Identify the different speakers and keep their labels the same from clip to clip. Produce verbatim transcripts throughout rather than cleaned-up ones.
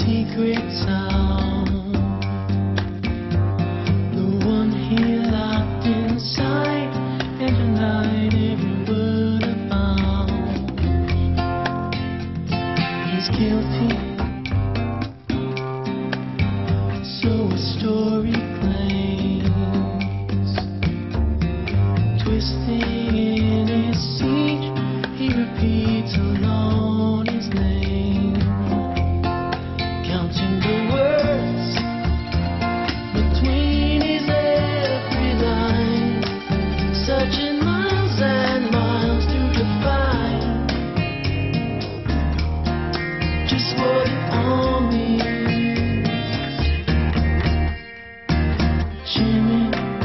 Speaker 1: secret sound, the one he locked inside, and denied every word about. He's guilty, so a story claims. Twisting in his seat, he repeats alone his name, counting the words between his every line, searching miles and miles to define just what it all means. Jimmy,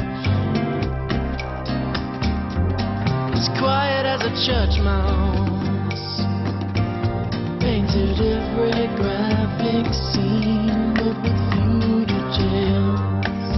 Speaker 1: as quiet as a church mouse, painted every graphic scene, but with few details.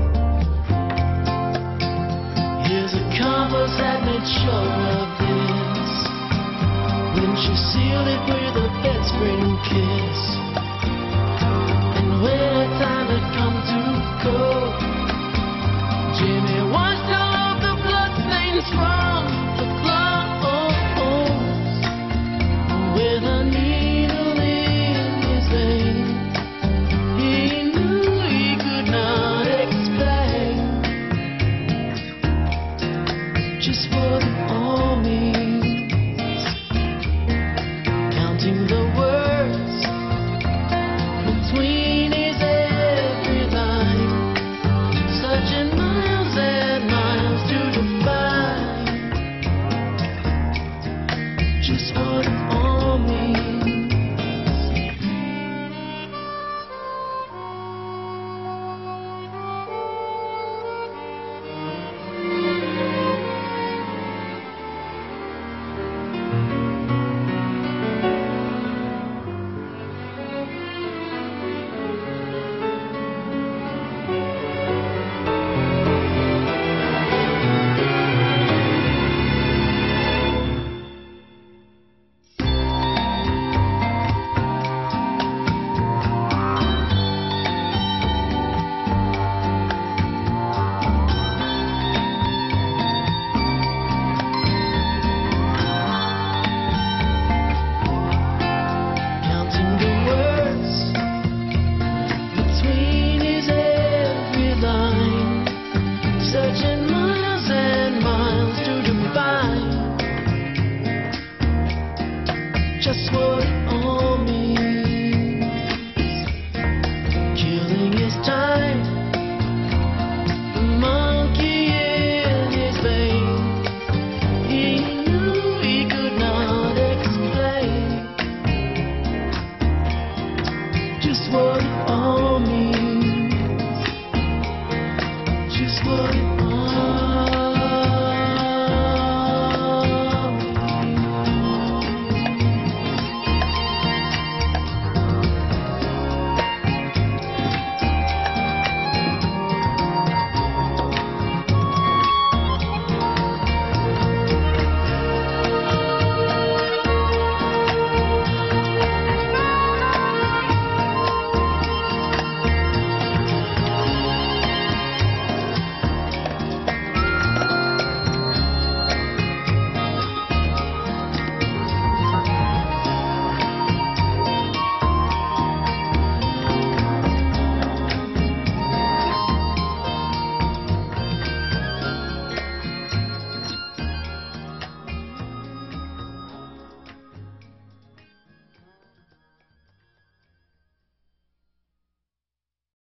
Speaker 1: Here's a compass that made sure of this, when she sealed it with a bedspring kiss. And when the time had come to go, Jimmy washed all of the bloodstains from the clothes. With a needle in his vein, he knew he could not explain just what it all means. Counting the words between his every line, searching miles and miles to define just what it all means. Counting the words between his every line, searching miles and miles to define just what it all means.